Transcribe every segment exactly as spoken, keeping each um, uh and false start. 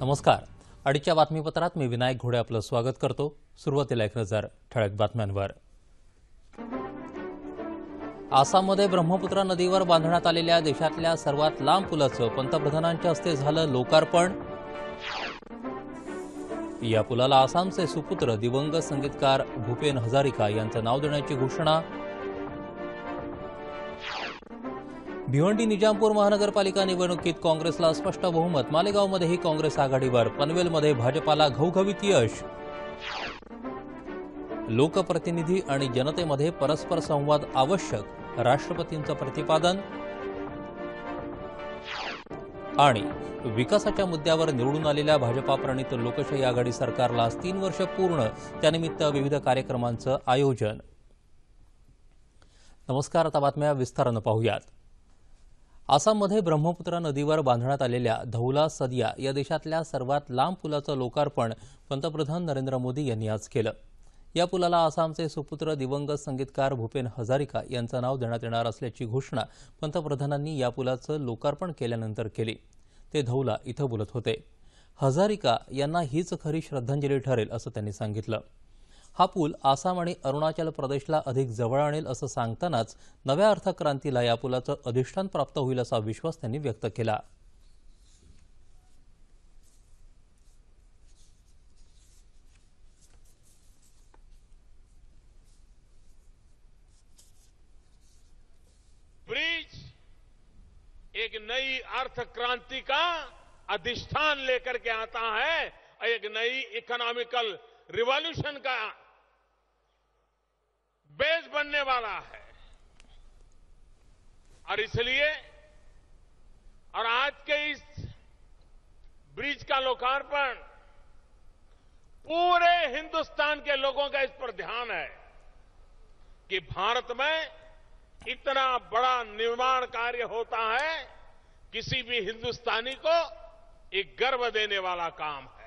नमस्कार. अडीच्या बातमीपत्रात मी विनायक घोडे आपलं स्वागत करतो. सुरुवातीला एक नजर ठळक बातम्यांवर. आसाममध्ये ब्रह्मपुत्रा नदीवर बांधण्यात आलेल्या देशातल्या सर्वात लांब पुलाचं पंतप्रधानांच्या हस्ते झालं लोकार्पण. या पुलाला आसामचे सुपुत्र दिवंगत संगीतकार भूपेन हजारिका यांचं नाव देण्याची घोषणा. भिवंडी निजामपूर महानगरपालिका निवडणुकीत काँग्रेसला स्पष्ट बहुमत. मालेगावमध्येही काँग्रेस आघाडीवर. पनवेलमध्ये भाजपाला घवघवीत यश. लोकप्रतिनिधी आणि जनतेमध्ये परस्पर संवाद आवश्यक, राष्ट्रपतींचं प्रतिपादन. आणि विकासाच्या मुद्द्यावर निवडून आलेल्या भाजपा प्रणित लोकशाही आघाडी सरकारला आज तीन वर्ष पूर्ण. त्यानिमित्त विविध कार्यक्रमांचं आयोजन. नमस्कार. आता बातम्या विस्तारानं पाहूयात. आसाममध्ये ब्रह्मपुत्रा नदीवर बांधण्यात आलेल्या धौला सदिया या देशातल्या सर्वात लांब पुलाचं लोकार्पण पंतप्रधान नरेंद्र मोदी यांनी आज केलं. या पुलाला आसामचे सुपुत्र दिवंगत संगीतकार भूपेन हजारिका यांचं नाव देण्यात येणार असल्याची घोषणा पंतप्रधानांनी या पुलाचं लोकार्पण केल्यानंतर केली. ते धौला इथं बोलत होते. हजारिका यांना हीच खरी श्रद्धांजली ठरेल असं त्यांनी सांगितलं. हा पूल आसाम आणि अरुणाचल प्रदेशला अधिक जवळ आणेल असं सांगतानाच नव्या अर्थक्रांतीला या पुलाचं अधिष्ठान प्राप्त होईल असा विश्वास त्यांनी व्यक्त केला. ब्रिज एक नई अर्थक्रांति का अधिष्ठान लेकर के आता है, एक नई इकोनॉमिकल रिवॉल्यूशन का बेस बनने वाला है. और इसलिए और आज के इस ब्रिज का लोकार्पण पूरे हिंदुस्तान के लोगों का इस पर ध्यान है कि भारत में इतना बड़ा निर्माण कार्य होता है, किसी भी हिंदुस्तानी को एक गर्व देने वाला काम है.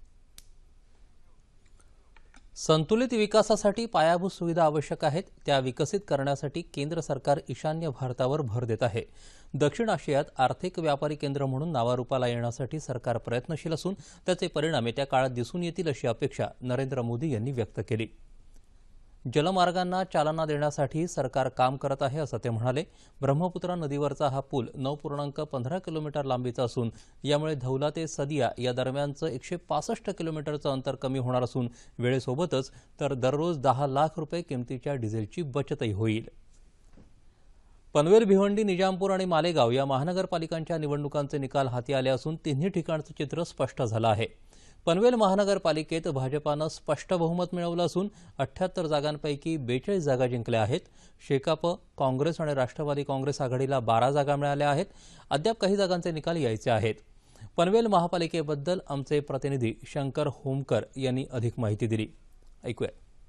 संतुलित विकासासाठी पायाभूत सुविधा आवश्यक आहेत. त्या विकसित करण्यासाठी केंद्र सरकार ईशान्य भारतावर भर देत आहे. दक्षिण आशियात आर्थिक व्यापारी केंद्र म्हणून नावारूपाला येण्यासाठी सरकार प्रयत्नशील असून त्याचे परिणाम येत्या काळात दिसून येतील अशी अपेक्षा नरेंद्र मोदी यांनी व्यक्त केली. जलमार्गांना चालना देण्यासाठी सरकार काम करत आहे असं ते म्हणाले. ब्रह्मपुत्रा नदीवरचा हा पूल नऊ पूर्णांक पंधरा किलोमीटर लांबीचा असून यामुळे धौला ते सदिया या दरम्यानचं एकशे पासष्ट किलोमीटरचं अंतर कमी होणार असून वेळेसोबतच तर दररोज दहा लाख रुपये किमतीच्या डिझेलची बचतही होईल. पनवेल, भिवंडी, निजामपूर आणि मालेगाव या महानगरपालिकांच्या निवडणुकांचे निकाल हाती आले असून तिन्ही ठिकाणचं चित्र स्पष्ट झालं आहे. पनवेल महानगरपालिकेत भाजपानं स्पष्ट बहुमत मिळवलं असून अठ्ठ्याहत्तर जागांपैकी बेचाळीस जागा जिंकल्या आहेत. शेकाप, काँग्रेस आणि राष्ट्रवादी काँग्रेस आघाडीला बारा जागा मिळाल्या आहेत. अद्याप काही जागांचे निकाल यायचे आहेत. पनवेल महापालिकेबद्दल आमचे प्रतिनिधी शंकर होमकर यांनी अधिक माहिती दिली. ऐकूया.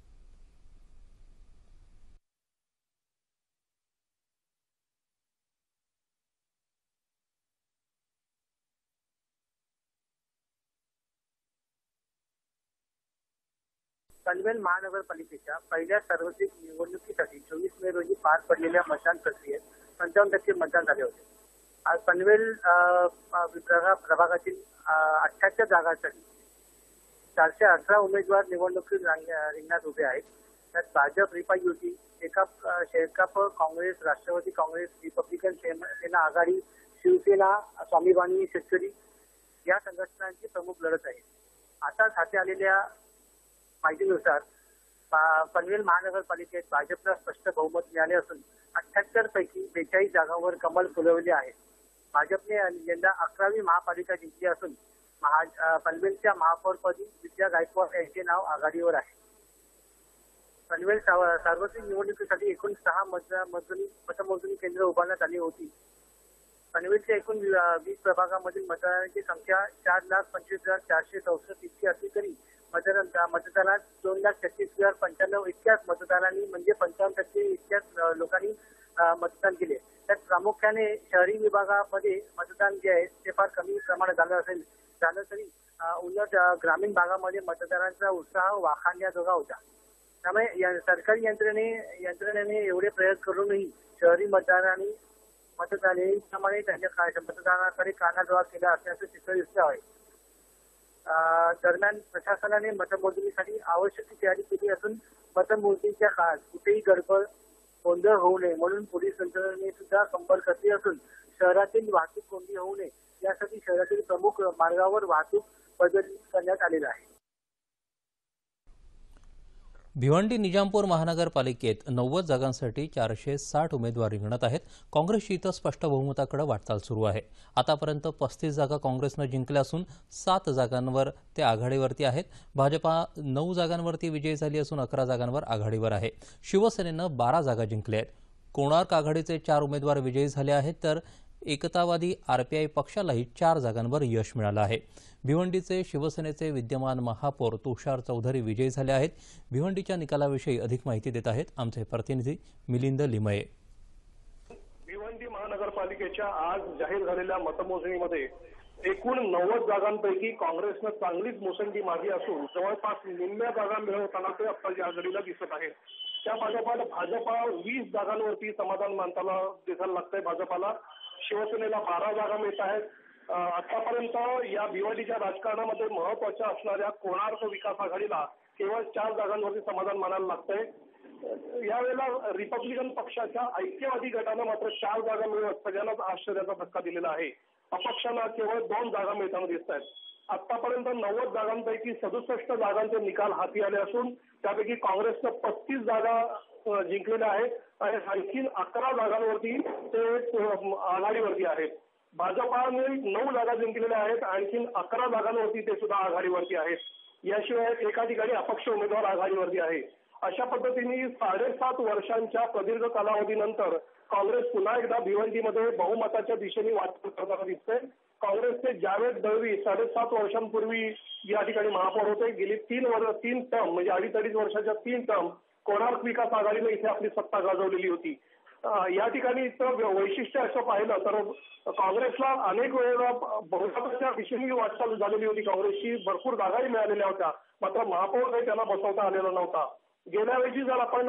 पनवेल महानगरपालिकेच्या पहिल्या सार्वत्रिक निवडणुकीसाठी चोवीस मे रोजी पार पडलेल्या मतदान प्रक्रियेत पंचावन्न टक्के मतदान झाले होते. आज पनवेल प्रभागातील अठ्ठ्याहत्तर जागांसाठी चारशे अठरा उमेदवार निवडणुकीत रिंगणात उभे आहेत. त्यात भाजप, रिपा युती, Shekap Shekap Congress, Rashtrawadi Congress, Republican Sena आघाडी, शिवसेना, स्वाभिमानी शेतकरी या संघटनांची प्रमुख लढत आहे. आता हाती आलेल्या माहितीनुसार पनवेल महानगरपालिकेत भाजपला स्पष्ट बहुमत मिळाले असून अठ्ठ्याहत्तर पैकी बेचाळीस जागांवर कमल फुलवले आहे. भाजपने यंदा अकरावी महापालिका जिंकली असून पनवेलच्या महापौरपदी विद्या गायकवाड यांचे नाव आघाडीवर आहे. पनवेल सार्वत्रिक निवडणुकीसाठी एकूण सहा मतमोजणी मतमोजणी केंद्र उभारण्यात आली होती. पनवेलच्या एकूण वीस प्रभागामधील मतदारांची संख्या चार लाख पंचवीस हजार चारशे चौसष्ट इतकी असली तरी मतदान मतदानात दोन लाख छत्तीस हजार पंच्याण्णव इतक्याच मतदारांनी म्हणजे पंचावन्न टक्के इतक्याच लोकांनी मतदान केले. त्यात प्रामुख्याने शहरी विभागामध्ये मतदान जे आहे ते फार कमी प्रमाणात झालं असेल झालं तरी उलट ग्रामीण भागामध्ये मतदारांचा उत्साह वाखाणण्याजोगा होता. त्यामुळे सरकारी यंत्रणे यंत्रणेने एवढे प्रयोग करूनही शहरी मतदारांनी मतदारांप्रमाणे त्यांच्या मतदानाकडे कानाडोळा केला असल्याचं चित्र दिसलं आहे. अं, दरम्यान प्रशासनाने मतमोजणीसाठी आवश्यक ती तयारी केली असून मतमोजणीच्या काळात कुठेही गडबड गोंधळ होऊ नये म्हणून पोलीस यंत्रणेने सुद्धा कंबर कसली असून शहरातील वाहतूक कोंडी होऊ नये यासाठी शहरातील प्रमुख मार्गावर वाहतूक बदल करण्यात आलेला आहे. भिवंडी निजामपूर महानगरपालिकेत नव्वद जागांसाठी चारशे साठ उमेदवार रिंगणात आहेत. काँग्रेसची इथं स्पष्ट बहुमताकडे वाटचाल सुरू आहे. आतापर्यंत पस्तीस जागा काँग्रेसनं जिंकल्या असून सात जागांवर ते आघाडीवरती आहेत. भाजपा नऊ जागांवरती विजयी झाली असून अकरा जागांवर आघाडीवर आहे. शिवसेनेनं बारा जागा जिंकल्या आहेत. कोणार्क आघाडीचे चार उमेदवार विजयी झाले आहेत तर एकतावादी आरपीआय पक्षालाही चार जागांवर यश मिळालं आहे. भिवंडीचे शिवसेनेचे विद्यमान महापौर तुषार चौधरी विजयी झाले आहेत. भिवंडीच्या निकालाविषयी अधिक माहिती देत आहेत आमचे प्रतिनिधी मिलिंद लिमये. भिवंडी महानगरपालिकेच्या आज जाहीर झालेल्या मतमोजणीमध्ये एकूण नव्वद जागांपैकी काँग्रेसनं चांगलीच मुसंडी मारली असून जवळपास निम्म्या जागा मिळवताना ते आत्ताच्या आघाडीला दिसत आहे. त्या भाजपाला भाजपा वीस जागांवरती समाधान मानताना दिसायला लागतंय. भाजपाला शिवसेनेला बारा जागा मिळत आहेत. आतापर्यंत या भिवंडीच्या राजकारणामध्ये महत्वाच्या असणाऱ्या कोणार्क विकास आघाडीला केवळ चार जागांवरती समाधान मानायला लागतंय. यावेळेला रिपब्लिकन पक्षाच्या ऐक्यवादी गटानं मात्र चार जागा मिळवत सगळ्यांनाच आश्चर्याचा धक्का दिलेला आहे. अपक्षांना केवळ दोन जागा मिळताना दिसत आहेत. आतापर्यंत नव्वद जागांपैकी सदुसष्ट जागांचे निकाल हाती आले असून त्यापैकी काँग्रेसनं पस्तीस जागा जिंकलेल्या आहेत आणि आणखी अकरा जागांवरती ते आघाडीवरती आहेत. भाजपाने नऊ जागा जिंकलेल्या आहेत. आणखी अकरा जागांवरती ते सुद्धा आघाडीवरती आहेत. याशिवाय एका ठिकाणी अपक्ष उमेदवार आघाडीवरती आहे. अशा पद्धतीने साडेसात वर्षांच्या प्रदीर्घ कालावधीनंतर काँग्रेस पुन्हा एकदा भिवंडीमध्ये बहुमताच्या दिशेने वाटचाल करताना दिसते. काँग्रेसचे जावेद दळवी साडेसात वर्षांपूर्वी या ठिकाणी महापौर होते. गेली तीन वर्ष तीन टर्म म्हणजे अडीच अडीच वर्षाच्या तीन टर्म कोणार्क विकास आघाडीने इथे आपली सत्ता गाजवलेली होती. या ठिकाणी वैशिष्ट्य असं पाहिलं तर काँग्रेसला अनेक वेळेला बहुमताच्या दिशेने वाटचाल झालेली होती. काँग्रेसची भरपूर जागाही मिळालेल्या होत्या. मात्र महापौर काही त्यांना बसवता आलेला नव्हता. गेल्या वेळी जर आपण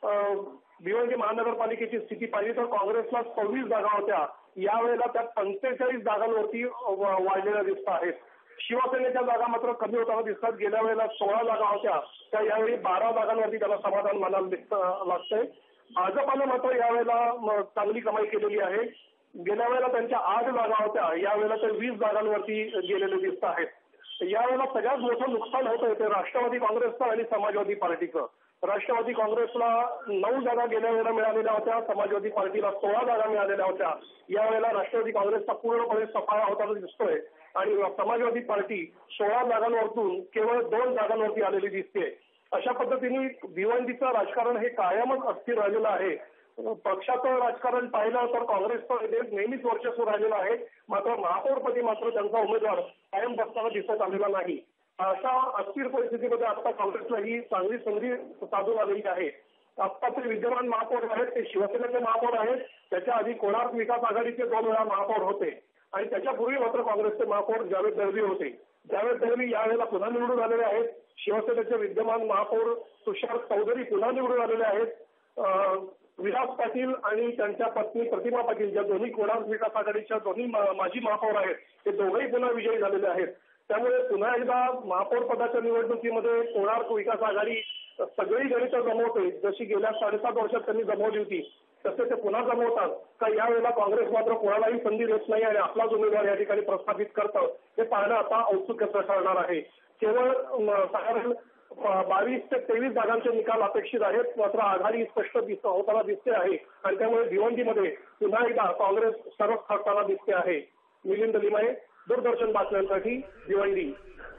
भिवंडी महानगरपालिकेची स्थिती पाहिली तर काँग्रेसला सव्वीस जागा होत्या. यावेळेला त्या पंचेचाळीस जागांवरती वाढलेल्या दिसत आहेत. शिवसेनेच्या जागा मात्र कमी होताना दिसतात. गेल्या वेळेला सोळा जागा होत्या त्या यावेळी बारा जागांवरती त्याला समाधान मानायला लागतंय. भाजपानं मात्र यावेळेला चांगली कमाई केलेली आहे. गेल्या वेळेला त्यांच्या आठ जागा होत्या. यावेळेला ते वीस जागांवरती गेलेले दिसत आहेत. यावेळेला सगळ्यात मोठं नुकसान होतंय ते राष्ट्रवादी काँग्रेसचं आणि समाजवादी पार्टीचं. राष्ट्रवादी काँग्रेसला नऊ जागा गेल्या वेळेला मिळालेल्या होत्या. समाजवादी पार्टीला सोळा जागा मिळालेल्या होत्या. यावेळेला राष्ट्रवादी काँग्रेसचा पूर्णपणे सफाळा होताना दिसतोय आणि समाजवादी पार्टी सोळा जागांवरतून केवळ दोन जागांवरती आलेली दिसते. अशा पद्धतीने भिवंडीचं राजकारण हे कायमच अस्थिर राहिलेलं आहे. पक्षाचं राजकारण पाहिलं तर काँग्रेसचं नेहमीच वर्चस्व राहिलेलं आहे. मात्र महापौरपदी मात्र त्यांचा उमेदवार कायम बसताना दिसत आलेला नाही. अशा अस्थिर परिस्थितीमध्ये आता काँग्रेसला ही चांगली संधी साधून आलेली आहे. आत्ताचे विद्यमान महापौर आहेत ते शिवसेनेचे महापौर आहेत. त्याच्या आधी कोणार्क विकास आघाडीचे दोन वेळा महापौर होते आणि त्याच्यापूर्वी मात्र काँग्रेसचे महापौर जावेद दळवी होते. जावेद दळवी यावेळेला पुन्हा निवडून आलेले आहेत. शिवसेनेचे विद्यमान महापौर तुषार चौधरी पुन्हा निवडून आलेले आहेत. विलास पाटील आणि त्यांच्या पत्नी प्रतिमा पाटील ज्या दोन्ही कोणार्क विकास आघाडीच्या दोन्ही माजी महापौर आहेत ते दोघेही पुन्हा विजयी झालेले आहेत. त्यामुळे पुन्हा एकदा महापौर पदाच्या निवडणुकीमध्ये कोणार्क विकास आघाडी सगळी गणितं जमवते. जशी गेल्या साडेसात वर्षात त्यांनी जमवली होती तसे ते पुन्हा जमवतात का यावेळेला काँग्रेस मात्र कोणालाही संधी देत नाही आणि आपलाच उमेदवार या ठिकाणी प्रस्थापित करतं हे पाहणं आता औत्सुक्याचं ठरणार आहे. केवळ साधारण बावीस ते तेवीस जागांचे निकाल अपेक्षित आहेत. मात्र आघाडी स्पष्ट होताना दिसते आहे आणि त्यामुळे भिवंडीमध्ये पुन्हा एकदा काँग्रेस सर्वच ठरताना दिसते आहे. मिलिंद लिमये, दूरदर्शन बातम्यांसाठी भिवंडी.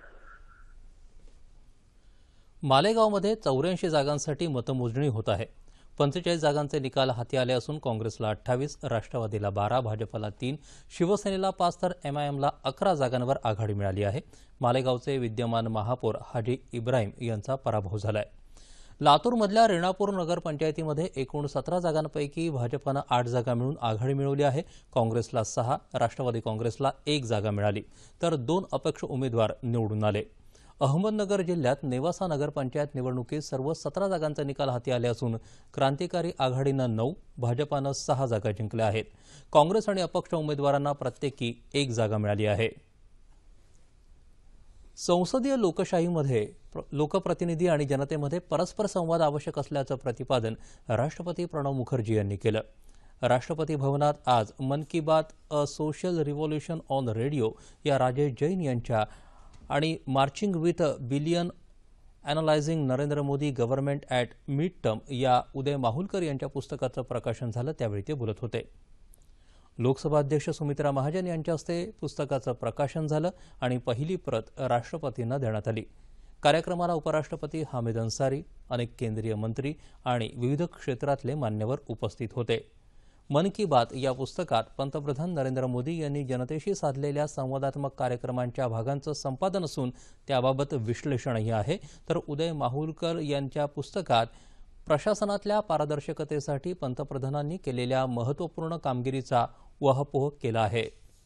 मालेगावमध्ये चौऱ्याऐंशी जागांसाठी मतमोजणी होत आहे. पंचेचाळीस जागांचे निकाल हाती आले असून काँग्रेसला अठ्ठावीस, राष्ट्रवादीला बारा, भाजपला तीन, शिवसेनेला पाच तर एमआयएमला अकरा जागांवर आघाडी मिळाली आहे. मालेगावचे विद्यमान महापौर हाजी इब्राहिम यांचा पराभव झालाय. लातूरमधल्या रेणापूर नगरपंचायतीमध्ये एकूण सतरा जागांपैकी भाजपनं आठ जागा मिळून आघाडी मिळवली आहे. काँग्रेसला सहा, राष्ट्रवादी काँग्रेसला एक जागा मिळाली तर दोन अपक्ष उमेदवार निवडून आले. अहमदनगर जिल्ह्यात नेवासा नगरपंचायत निवडणुकीत सर्व सतरा जागांचे निकाल हाती आले असून क्रांतिकारी आघाडीनं नऊ, भाजपानं सहा जागा जिंकल्या आहेत. काँग्रेस आणि अपक्ष उमेदवारांना प्रत्येकी एक जागा मिळाली आहे. संसदीय लोकशाहीमध्ये प्र- लोकप्रतिनिधी आणि जनतेमध्ये परस्पर संवाद आवश्यक असल्याचं प्रतिपादन राष्ट्रपती प्रणव मुखर्जी यांनी केलं. राष्ट्रपती भवनात आज Mann ki Baat a social revolution on radio या राजेश जैन यांच्या आणि marching with billion analysing Narendra Modi government at mid term या उदय माहुलकर यांच्या पुस्तकाचं प्रकाशन झालं. त्यावेळी ते बोलत होते. लोकसभा अध्यक्ष सुमित्रा महाजन यांच्या हस्ते पुस्तकाचं प्रकाशन झालं आणि पहिली प्रत राष्ट्रपतींना देण्यात आली. कार्यक्रमाला उपराष्ट्रपती हामिद अन्सारी, अनेक केंद्रीय मंत्री आणि विविध क्षेत्रातले मान्यवर उपस्थित होते. मन की बात या पुस्तकात पंतप्रधान नरेंद्र मोदी यांनी जनतेशी साधलेल्या संवादात्मक कार्यक्रमांच्या भागांचं संपादन असून त्याबाबत विश्लेषणही आहे. तर उदय माहुलकर यांच्या पुस्तकात प्रशासनातल्या पारदर्शकतेसाठी पंतप्रधानांनी केलेल्या महत्त्वपूर्ण कामगिरीचा उहापोह केला आहे.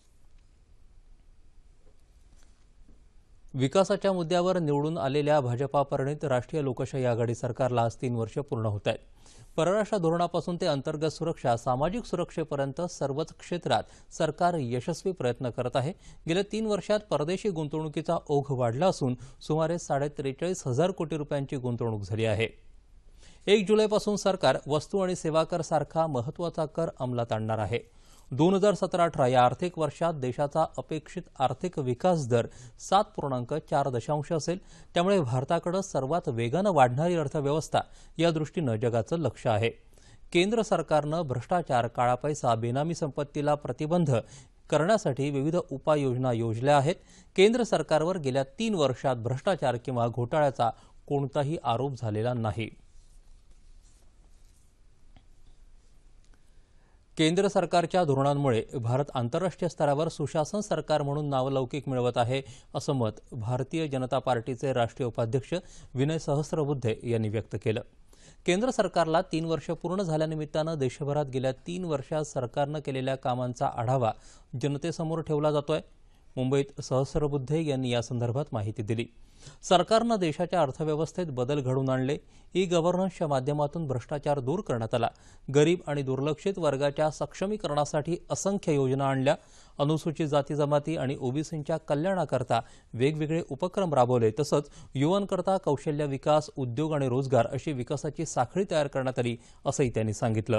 विकासाच्या मुद्द्यावर निवडून आलेल्या भाजपा प्रणित राष्ट्रीय लोकशाही आघाडी सरकारला आज तीन वर्ष पूर्ण होत आहेत. परराष्ट्र धोरणापासून ते अंतर्गत सुरक्षा, सामाजिक सुरक्षेपर्यंत सर्वच क्षेत्रात सरकार यशस्वी प्रयत्न करत आहे. गेल्या तीन वर्षात परदेशी गुंतवणुकीचा ओघ वाढला असून सुमारे साडे त्रेचाळीस हजार कोटी रुपयांची गुंतवणूक झाली आहे. एक जुलैपासून सरकार वस्तू आणि सेवा कर सारखा महत्त्वाचा कर अंमलात आणणार आहे. दोन हजार सतरा अठरा या आर्थिक वर्षात देशाचा अपेक्षित आर्थिक विकास दर सात पूर्णांक चार दशांश असेल. त्यामुळे भारताकडे सर्वात वेगानं वाढणारी अर्थव्यवस्था या दृष्टीनं जगाचं लक्ष आहे. केंद्र सरकारनं भ्रष्टाचार, काळा पैसा, बेनामी संपत्तीला प्रतिबंध करण्यासाठी विविध उपाययोजना योजल्या आहेत. केंद्र सरकारवर गेल्या तीन वर्षात भ्रष्टाचार किंवा घोटाळ्याचा कोणताही आरोप झालेला नाही. केंद्र सरकारच्या धोरणांमुळे भारत आंतरराष्ट्रीय स्तरावर सुशासन सरकार म्हणून नावलौकिक मिळवत आहे, असं मत भारतीय जनता पार्टीचे राष्ट्रीय उपाध्यक्ष विनय सहस्रबुद्धे यांनी व्यक्त केलं. केंद्र सरकारला तीन वर्ष पूर्ण झाल्यानिमित्तानं देशभरात गेल्या तीन वर्षात सरकारनं केलेल्या कामांचा आढावा जनतेसमोर ठेवला जातोय. मुंबईत सहस्रबुद्धे यांनी यासंदर्भात माहिती दिली. सरकारनं देशाच्या अर्थव्यवस्थेत बदल घडवून आणले. ई गव्हर्नन्सच्या माध्यमातून भ्रष्टाचार दूर करण्यात आला. गरीब आणि दुर्लक्षित वर्गाच्या सक्षमीकरणासाठी असंख्य योजना आणल्या. अनुसूचित जाती जमाती आणि ओबीसींच्या कल्याणाकरता वेगवेगळे उपक्रम राबवले. तसंच युवांकरता कौशल्य विकास, उद्योग आणि रोजगार अशी विकासाची साखळी तयार करण्यात आली, असंही त्यांनी सांगितलं.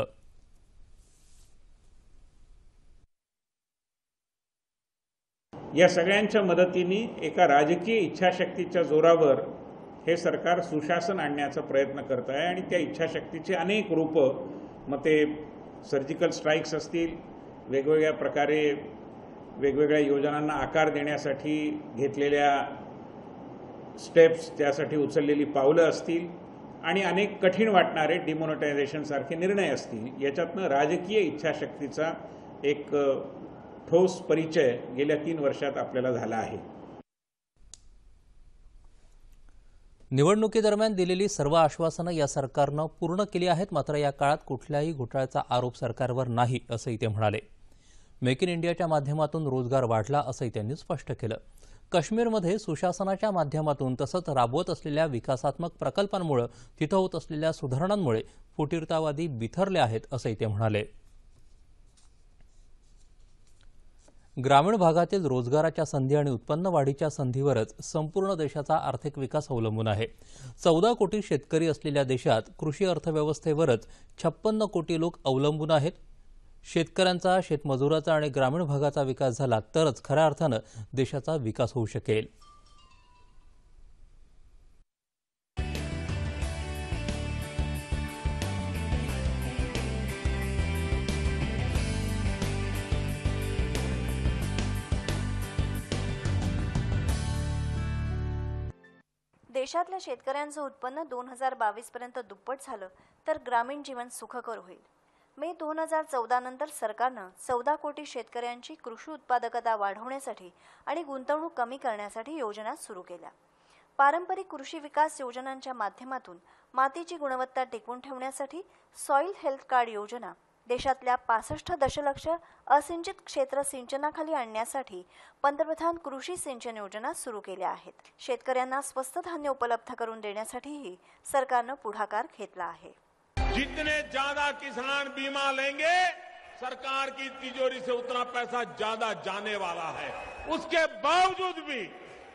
या सगळ्यांच्या मदतीने एका राजकीय इच्छाशक्तीच्या जोरावर हे सरकार सुशासन आणण्याचा प्रयत्न करत आहे आणि त्या इच्छाशक्तीचे अनेक रूपं, मग ते सर्जिकल स्ट्राईक्स असतील, वेगवेगळ्या प्रकारे वेगवेगळ्या योजनांना आकार देण्यासाठी घेतलेल्या स्टेप्स, त्यासाठी उचललेली पावलं असतील आणि अनेक कठीण वाटणारे डिमॉनिटायझेशनसारखे निर्णय असतील, याच्यातनं राजकीय इच्छाशक्तीचा एक ठोस परिचय गेल्या तीन वर्षात आपल्याला झाला आहे. निवडणुकीदरम्यान दिलेली सर्व आश्वासनं या सरकारनं पूर्ण केली आहेत. मात्र या काळात कुठल्याही घोटाळ्याचा आरोप सरकारवर नाही, असंही ते म्हणाले. मेक इन इंडियाच्या माध्यमातून रोजगार वाढला, असंही त्यांनी स्पष्ट केलं. काश्मीरमध्ये सुशासनाच्या माध्यमातून तसंच राबवत असलेल्या विकासात्मक प्रकल्पांमुळे तिथं होत असलेल्या सुधारणांमुळे फुटीरतावादी बिथरले आहेत, असंही ते म्हणाले. ग्रामीण भागातील रोजगाराच्या संधी आणि उत्पन्न वाढीच्या संधीवरच संपूर्ण देशाचा आर्थिक विकास अवलंबून आहे. चौदा कोटी शेतकरी असलेल्या देशात कृषी अर्थव्यवस्थेवरच छप्पन्न कोटी लोक अवलंबून आहेत. शेतकऱ्यांचा, शेतमजुराचा आणि ग्रामीण भागाचा विकास झाला तरच खऱ्या अर्थानं देशाचा विकास होऊ शकेल. देशातल्या शेतकऱ्यांचं उत्पन्न दोन हजार बावीस पर्यंत दुप्पट झालं तर ग्रामीण जीवन सुखकर होईल. मे दोन हजार चौदा नंतर सरकारनं चौदा कोटी शेतकऱ्यांची कृषी उत्पादकता वाढवण्यासाठी आणि गुंतवणूक कमी करण्यासाठी योजना सुरू केल्या. पारंपरिक कृषी विकास योजनांच्या माध्यमातून मातीची गुणवत्ता टिकवून ठेवण्यासाठी सॉइल हेल्थ कार्ड योजना, देशातल्या पासष्ट दशलक्ष असिंचित क्षेत्र सिंचनाखाली आणण्यासाठी पंतप्रधान कृषी सिंचन योजना सुरू केल्या आहेत. शेतकऱ्यांना स्वस्त धान्य उपलब्ध करून देण्यासाठीही सरकारनं पुढाकार घेतला आहे. जितने ज्यादा किसान बीमा लेंगे, सरकार की तिजोरी से उतना पैसा ज्यादा जाने वाला है. उसके बावजूद भी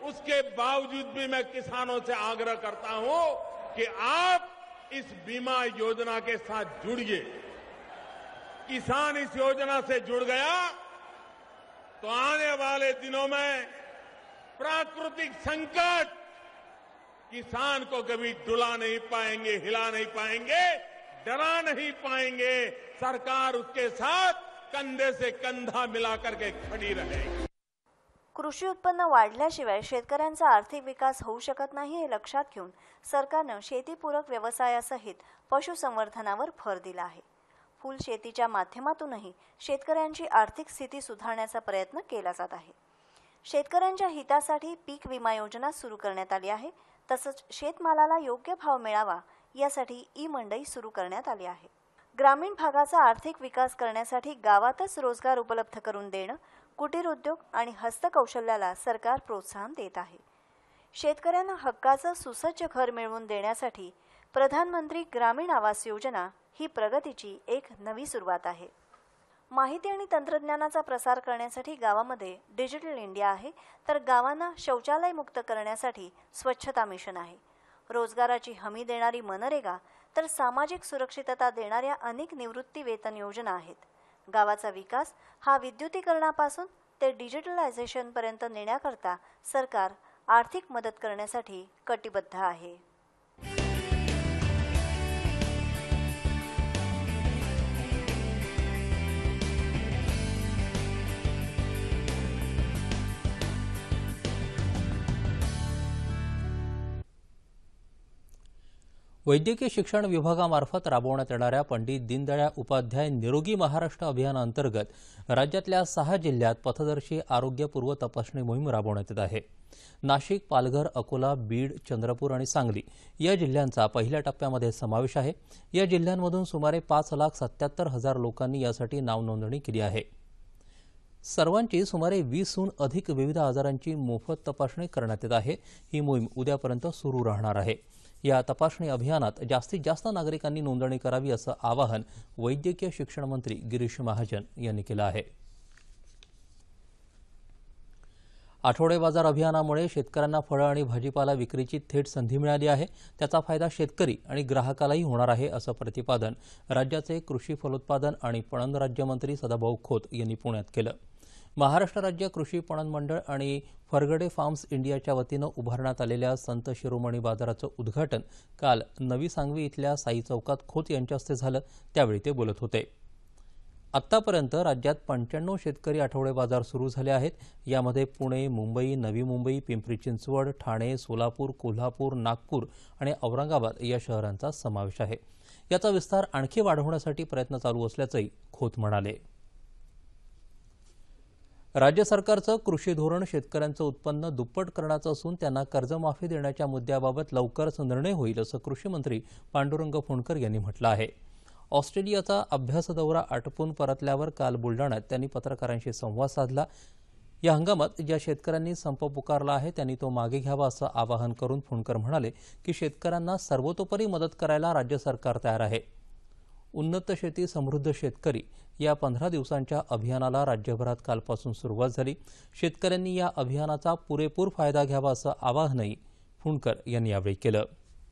उसके बावजूद भी मैं किसानों से आग्रह करता हूं कि आप इस बीमा योजना के साथ जुड़िए। किसान इस योजना से जुड़ गया तो आने वाले दिनों में प्राकृतिक संकट किसान को कभी डुला नहीं पाएंगे, हिला नहीं पाएंगे, डरा नहीं पाएंगे। सरकार उसके साथ कंधे से कंधा मिलाकर के खड़ी रहेगी। कृषी उत्पन्न वाढल्याशिवाय शेतकऱ्यांचा आर्थिक विकास होऊ शकत नाही हे लक्षात घेऊन सरकारनं शेतीपूरक व्यवसायासहित पशुसंवर्धनावर भर दिला आहे। फूल शेतीच्या माध्यमातूनही शेतकऱ्यांची आर्थिक स्थिती सुधारण्याचा प्रयत्न केला जात आहे। शेतकऱ्यांच्या हितासाठी पीक विमा योजना सुरू करण्यात आली आहे। तसंच शेतमालाला योग्य भाव मिळावा यासाठी ई मंडई सुरू करण्यात आली आहे। ग्रामीण भागाचा आर्थिक विकास करण्यासाठी गावातच रोजगार उपलब्ध करून देणं, कुटीर उद्योग आणि हस्तकौशल्याला सरकार प्रोत्साहन देत आहे। शेतकऱ्यांना हक्काचं सुसज्ज घर मिळवून देण्यासाठी प्रधानमंत्री ग्रामीण आवास योजना ही प्रगतीची एक नवी सुरुवात आहे। माहिती आणि तंत्रज्ञानाचा प्रसार करण्यासाठी गावामध्ये डिजिटल इंडिया आहे, तर गावांना शौचालय मुक्त करण्यासाठी स्वच्छता मिशन आहे। रोजगाराची हमी देणारी मनरेगा तर सामाजिक सुरक्षितता देणाऱ्या अनेक निवृत्ती वेतन योजना आहेत। गावाचा विकास हा विद्युतीकरणापासून ते डिजिटलायझेशन पर्यंत नेण्याकरता सरकार आर्थिक मदत करण्यासाठी कटिबद्ध आहे। वैद्यकीय शिक्षण विभागामार्फत राबवण्यात येणाऱ्या पंडित दीनदयाळ उपाध्याय निरोगी महाराष्ट्र अभियानाअंतर्गत राज्यातल्या सहा जिल्ह्यात पथदर्शी आरोग्य पूर्व तपासणी मोहीम राबवण्यात येत आहे। नाशिक, पालघर, अकोला, बीड, चंद्रपूर आणि सांगली या जिल्ह्यांचा पहिल्या टप्प्यामध्ये समावेश आहे। या जिल्ह्यांमधून सुमारे पाच लाख सत्याहत्तर हजार लोकांनी यासाठी नाव नोंदणी केली आहे। सर्वांची सुमारे वीसहून अधिक विविध आजारांची मोफत तपासणी करण्यात येत आहे। ही मोहीम उद्यापर्यंत सुरू राहणार आहे। या तपासणी अभियानात जास्तीत जास्त नागरिकांनी नोंदणी करावी असं आवाहन वैद्यकीय शिक्षण मंत्री गिरीश महाजन यांनी केलं आहे। आठवडे बाजार अभियानामुळे शेतकऱ्यांना फळं आणि भाजीपाला विक्रीची थेट संधी मिळाली आहे। त्याचा फायदा शेतकरी आणि ग्राहकालाही होणार आहे असं प्रतिपादन राज्याचे कृषी फलोत्पादन आणि पणन राज्यमंत्री सदाभाऊ खोत यांनी पुण्यात केलं। महाराष्ट्र राज्य कृषी पणन मंडळ आणि फरगडे फार्म्स इंडियाच्या वतीनं उभारण्यात आलेल्या संत शिरोमणी बाजाराचं उद्घाटन काल नवी सांगवी इथल्या साई चौकात खोत यांच्या हस्ते झालं, त्यावेळी ते बोलत होते। आत्तापर्यंत राज्यात पंच्याण्णव शेतकरी आठवडे बाजार सुरू झाले आहेत। यामध्ये पुणे, मुंबई, नवी मुंबई, पिंपरी चिंचवड, ठाणे, सोलापूर, कोल्हापूर, नागपूर आणि औरंगाबाद या शहरांचा समावेश आहे। याचा विस्तार आणखी वाढवण्यासाठी प्रयत्न चालू असल्याचंही खोत म्हणाले। राज्य सरकारचं कृषी धोरण शेतकऱ्यांचं उत्पन्न दुप्पट करण्याचं असून त्यांना कर्जमाफी देण्याच्या मुद्द्याबाबत लवकरच निर्णय होईल असं कृषी मंत्री पांडुरंग फुंडकर यांनी म्हटलं आहे। ऑस्ट्रेलियाचा अभ्यास दौरा आटोपून परतल्यावर काल बुलडाण्यात त्यांनी पत्रकारांशी संवाद साधला। या हंगामात ज्या शेतकऱ्यांनी संप पुकारला आहे त्यांनी तो मागे घ्यावा असं आवाहन करून फुंडकर म्हणाले की शेतकऱ्यांना सर्वतोपरी मदत करायला राज्य सरकार तयार आहे। उन्नत शेती समृद्ध शेतकरी या पंधरा दिवसांच्या अभियानाला राज्यभरात कालपासून सुरुवात झाली। शेतकऱ्यांनी या अभियानाचा पुरेपूर फायदा घ्यावा असं आवाहनही फुंडकर यांनी यावेळी केलं।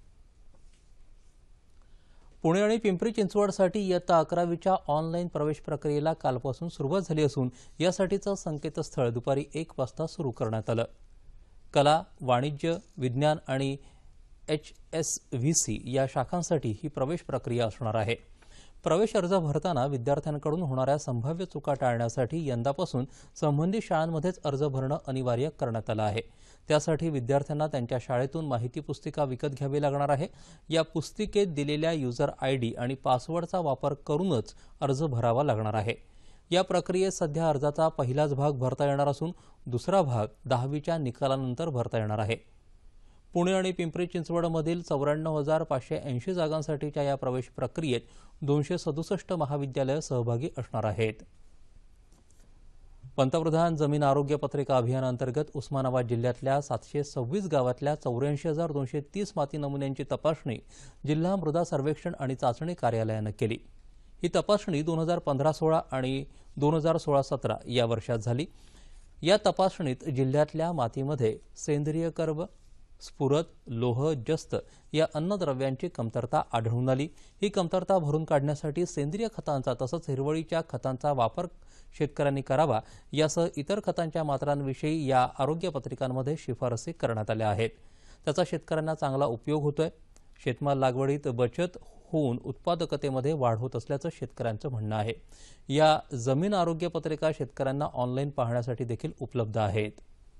पुणे आणि पिंपरी चिंचवडसाठी इयत्ता अकरावीच्या ऑनलाईन प्रवेश प्रक्रियेला कालपासून सुरुवात झाली असून यासाठीचं संकेतस्थळ दुपारी एक वाजता सुरू करण्यात आलं। कला, वाणिज्य, विज्ञान आणि एच एस व्ही सी या शाखांसाठी ही प्रवेश प्रक्रिया असणार आहे। प्रवेश अर्ज भरताना विद्यार्थ्यांकडून होणाऱ्या संभाव्य चुका टाळण्यासाठी यंदापासून संबंधित शाळांमध्येच अर्ज भरणं अनिवार्य करण्यात आलं आहे। त्यासाठी विद्यार्थ्यांना त्यांच्या शाळेतून माहिती पुस्तिका विकत घ्यावी लागणार आहे। या पुस्तिकेत दिलेल्या युजर आय डी आणि पासवर्डचा वापर करूनच अर्ज भरावा लागणार आहे। या प्रक्रियेत सध्या अर्जाचा पहिलाच भाग भरता येणार असून दुसरा भाग दहावीच्या निकालानंतर भरता येणार आहे। पुणे आणि पिंपरी चिंचवडमधील चौऱ्याण्णव हजार पाचशे ऐंशी जागांसाठीच्या या प्रवेश प्रक्रियेत दोनशे सदुसष्ट महाविद्यालयं सहभागी असणार आहेत। पंतप्रधान जमीन आरोग्य पत्रिका अभियानाअंतर्गत उस्मानाबाद जिल्ह्यातल्या सातशे सव्वीस गावातल्या चौऱ्याऐंशी हजार दोनशे तीस माती नमुन्यांची तपासणी जिल्हा मृदा सर्वेक्षण आणि चाचणी कार्यालयानं केली। ही तपासणी दोन हजार पंधरा सोळा आणि दोन हजार सोळा सतरा या वर्षात झाली। या तपासणीत जिल्ह्यातल्या मातीमध्ये सेंद्रिय कर्ब, स्फुरद, लोह, जस्त या अन्नद्रव्यांची कमतरता आढळून आली। ही कमतरता भरून काढण्यासाठी सेंद्रिय खतांचा तसंच हिरवळीच्या खतांचा वापर शेतकऱ्यांनी करावा यासह इतर खतांच्या मात्रांविषयी या आरोग्य पत्रिकांमध्ये शिफारसी करण्यात आल्या आहेत। त्याचा शेतकऱ्यांना चांगला उपयोग होतोय। शेतमाल लागवडीत बचत होऊन उत्पादकतेमध्ये वाढ होत असल्याचं शेतकऱ्यांचं म्हणणं आहे। या जमीन आरोग्य पत्रिका शेतकऱ्यांना ऑनलाईन पाहण्यासाठी देखील उपलब्ध आहेत।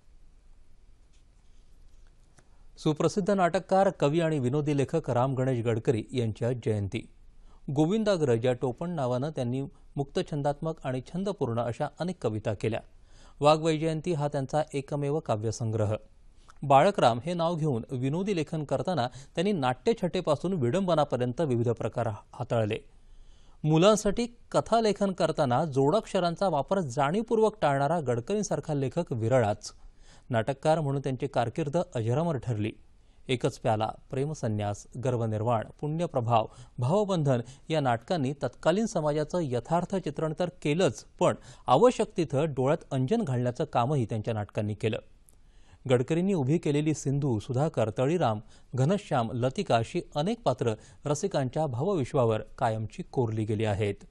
सुप्रसिद्ध नाटककार, कवी आणि विनोदी लेखक राम गणेश गडकरी यांची आज जयंती। गोविंदाग्रज या टोपण नावानं त्यांनी मुक्तछंदात्मक आणि छंदपूर्ण अशा अनेक कविता केल्या। वाघवैजयंती हा त्यांचा एकमेव काव्यसंग्रह। बाळकराम हे नाव घेऊन विनोदी लेखन करताना त्यांनी नाट्यछटेपासून विडंबनापर्यंत विविध प्रकार हाताळले। मुलांसाठी कथालेखन करताना जोडाक्षरांचा वापर जाणीवपूर्वक टाळणारा गडकरींसारखा लेखक विरळाच। नाटककार म्हणून त्यांची कारकीर्द अजरामर ठरली। एकच प्याला, प्रेमसन्यास, गर्वनिर्वाण, पुण्यप्रभाव, भावबंधन या नाटकांनी तत्कालीन समाजाचं यथार्थ चित्रण तर केलंच, पण आवश्यक तिथं डोळ्यात अंजन घालण्याचं कामही त्यांच्या नाटकांनी केलं। गडकरींनी उभी केलेली सिंधू, सुधाकर, तळीराम, घनश्याम, लतिका अशी अनेक पात्र रसिकांच्या भावविश्वावर कायमची कोरली गेली आहेत।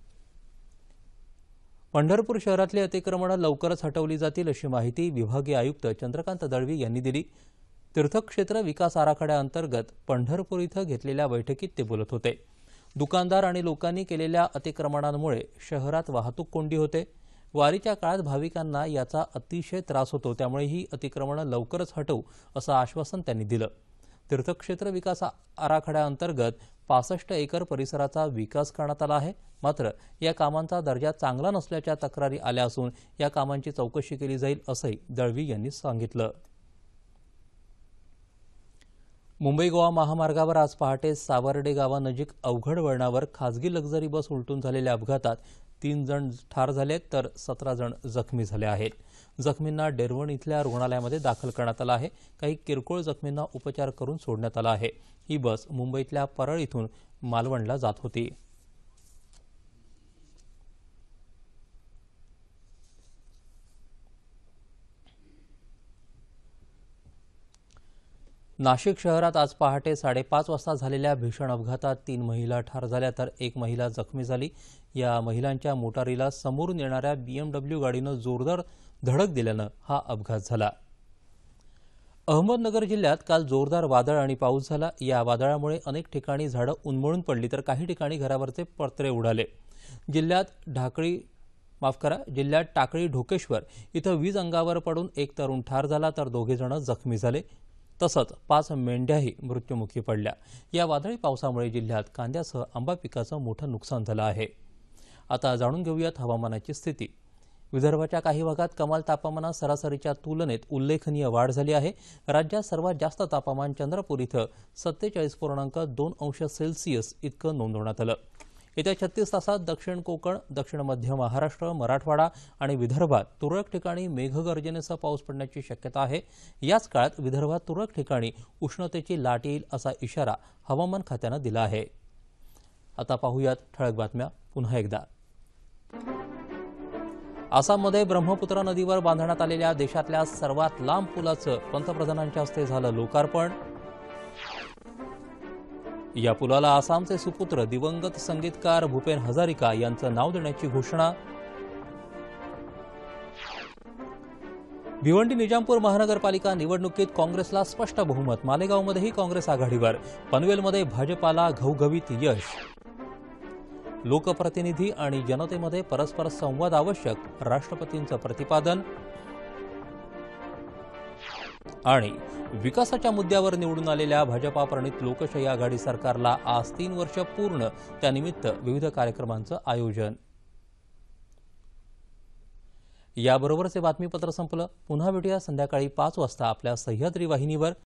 पंढरपूर शहरातली अतिक्रमणं लवकरच हटवली जातील अशी माहिती विभागीय आयुक्त चंद्रकांत दळवी यांनी दिली। तीर्थक्षेत्र विकास आराखड्याअंतर्गत पंढरपूर इथं घेतलेल्या बैठकीत ते बोलत होते। दुकानदार आणि लोकांनी केलेल्या अतिक्रमणांमुळे शहरात वाहतूक कोंडी होते। वारीच्या काळात भाविकांना याचा अतिशय त्रास होतो, त्यामुळे ही अतिक्रमणं लवकरच हटवू असं आश्वासन त्यांनी दिलं। तीर्थक्षेत्र विकास आराखड्याअंतर्गत पासष्ट एकर परिसराचा विकास करण्यात आला आहे। मात्र या कामांचा दर्जा चांगला नसल्याच्या तक्रारी आल्या असून या कामांची चौकशी केली जाईल असंही दळवी यांनी सांगितलं। मुंबई गोवा महामार्गावर आज पहाटे सावर्डे गावानजीक अवघड वळणावर खासगी लक्झरी बस उलटून झालेल्या अपघातात तीन जण ठार झाले तर सतरा जण जखमी झाले आहेत। जखमींना डेरवण इथल्या रुग्णालयामध्ये दाखल करण्यात आलं आहे। काही किरकोळ जखमींना उपचार करून सोडण्यात आला आहे। ही बस मुंबईतल्या परळ इथून मालवणला जात होती। नाशिक शहरात आज पहाटे साडेपाच वाजता झालेल्या भीषण अपघातात तीन महिला ठार झाल्या तर एक महिला जखमी झाली। या महिलांच्या मोटारीला समोरून येणाऱ्या बीएमडब्ल्यू गाडीनं जोरदार धडक दिल्यानं हा अपघात झाला। अहमदनगर जिल्ह्यात काल जोरदार वादळ आणि पाऊस झाला। या वादळामुळे अनेक ठिकाणी झाडं उन्मळून पडली तर काही ठिकाणी घरावरचे पत्रे उडाले। जिल्ह्यात ढाकळी माफ करा जिल्ह्यात टाकळी ढोकेश्वर इथं वीज अंगावर पडून एक तरुण ठार झाला तर दोघे जण जखमी झाले। तसंच पाच मेंढ्याही मृत्युमुखी पडल्या। या वादळी पावसामुळे जिल्ह्यात कांद्यासह आंबा पिकाचं मोठं नुकसान झालं आहे। आता जाणून घेऊयात हवामानाची स्थिती। विदर्भाच्या काही भागात कमाल तापमानात सरासरीच्या तुलनेत उल्लेखनीय वाढ झाली आहे। राज्यात सर्वात जास्त तापमान चंद्रपूर इथं सत्तेचाळीस पूर्णांक दोन अंश सेल्सिअस इतकं नोंदवण्यात आलं। येत्या छत्तीस तासात दक्षिण कोकण, दक्षिण मध्य महाराष्ट्र, मराठवाडा आणि विदर्भात तुरळक ठिकाणी मेघगर्जनेसह पाऊस पडण्याची शक्यता आहे। याच काळात विदर्भात तुरळक ठिकाणी उष्णतेची लाट येईल असा इशारा हवामान खात्यानं दिला आहे। आता पाहूयात ठळक बातम्या पुन्हा एकदा। आसाममध्ये ब्रह्मपुत्रा नदीवर बांधण्यात आलेल्या देशातल्या सर्वात लांब पुलाचं पंतप्रधानांच्या हस्ते झालं लोकार्पण। या पुलाला आसामचे सुपुत्र दिवंगत संगीतकार भूपेन हजारिका यांचं नाव देण्याची घोषणा। भिवंडी निजामपूर महानगरपालिका निवडणुकीत काँग्रेसला स्पष्ट बहुमत। मालेगावमध्येही काँग्रेस आघाडीवर। पनवेलमध्ये भाजपाला घवघवीत यश। लोकप्रतिनिधी आणि जनतेमध्ये परस्पर संवाद आवश्यक, राष्ट्रपतींचं प्रतिपादन। आणि विकासाच्या मुद्द्यावर निवडून आलेल्या भाजपा प्रणित लोकशाही आघाडी सरकारला आज तीन वर्ष पूर्ण, त्यानिमित्त विविध कार्यक्रमांचं आयोजन। याबरोबरच हे बातमीपत्र संपलं। पुन्हा भेटूया संध्याकाळी पाच वाजता आपल्या सह्याद्री वाहिनीवर।